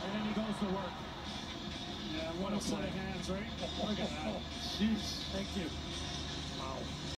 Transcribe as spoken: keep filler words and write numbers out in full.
And then he goes to work. Yeah, What what a a set play. of hands, right? Look at that. Jeez. Thank you.